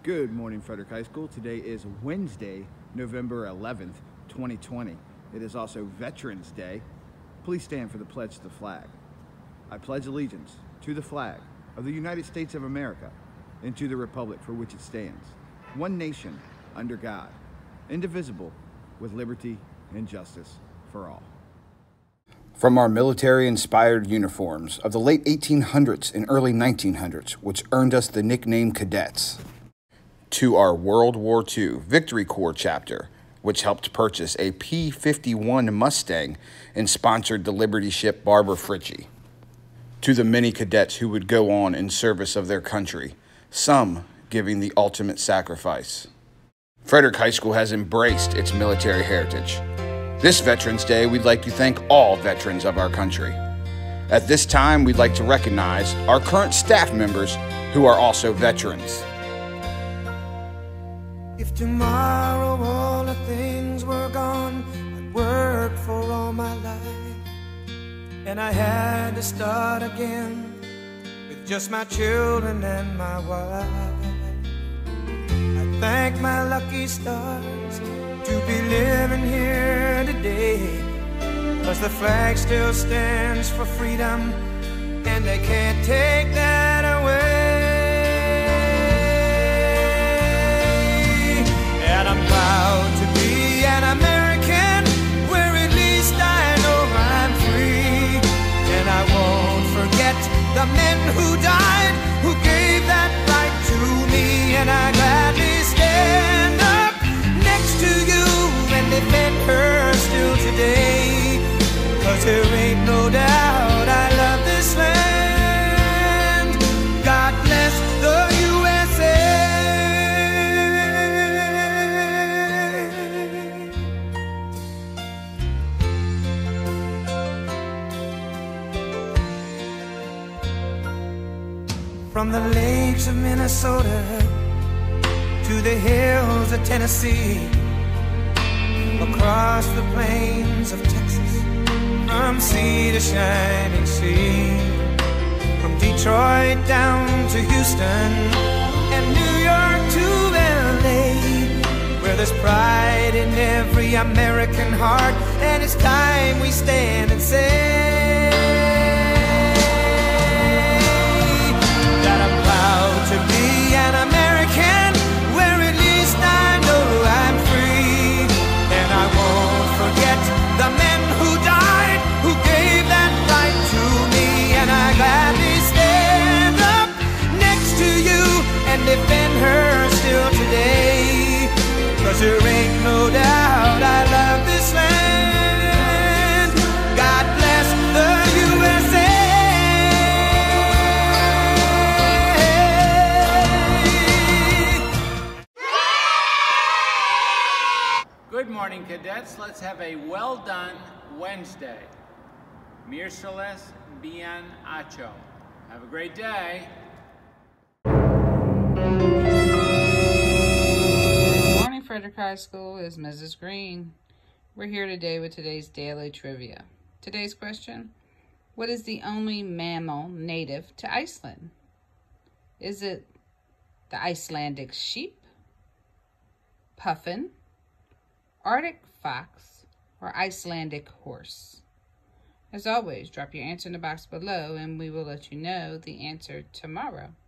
Good morning, Frederick High School. Today is Wednesday, November 11th, 2020. It is also Veterans Day. Please stand for the pledge to the flag. I pledge allegiance to the flag of the United States of America and to the republic for which it stands, one nation, under God, indivisible, with liberty and justice for all. From our military-inspired uniforms of the late 1800s and early 1900s, which earned us the nickname cadets, to our World War II Victory Corps chapter, which helped purchase a P-51 Mustang and sponsored the Liberty ship Barbara Fritchie, to the many cadets who would go on in service of their country, some giving the ultimate sacrifice. Frederick High School has embraced its military heritage. This Veterans Day, we'd like to thank all veterans of our country. At this time, we'd like to recognize our current staff members who are also veterans. If tomorrow all the things were gone I'd worked for all my life, and I had to start again with just my children and my wife, I thank my lucky stars to be living here today, 'cause the flag still stands for freedom and they can't take that away. And I'm proud to be an American, where at least I know I'm free. And I won't forget the men who died, who gave that right to me. And I gladly stand up next to you and defend her still today, 'cause there ain't no doubt I love this land. God bless the USA. From the lakes of Minnesota to the hills of Tennessee, across the plains of Texas, from sea to shining sea, from Detroit down to Houston and New York to LA, where there's pride in every American heart, and it's time we stand and say that I'm proud to be an American, where at least I know I'm free. And I won't forget the men who died, who gave that right to me. And I gladly stand up next to you and defend her still today, 'cause there ain't no doubt I love this land. God bless the USA. Good morning, cadets. Let's have a well done Wednesday. Mirceles bien hecho. Have a great day. Good morning, Frederick High School. Is Mrs. Green. We're here today with today's daily trivia. Today's question: what is the only mammal native to Iceland? Is it the Icelandic sheep, puffin, Arctic fox, or Icelandic horse? As always, drop your answer in the box below and we will let you know the answer tomorrow.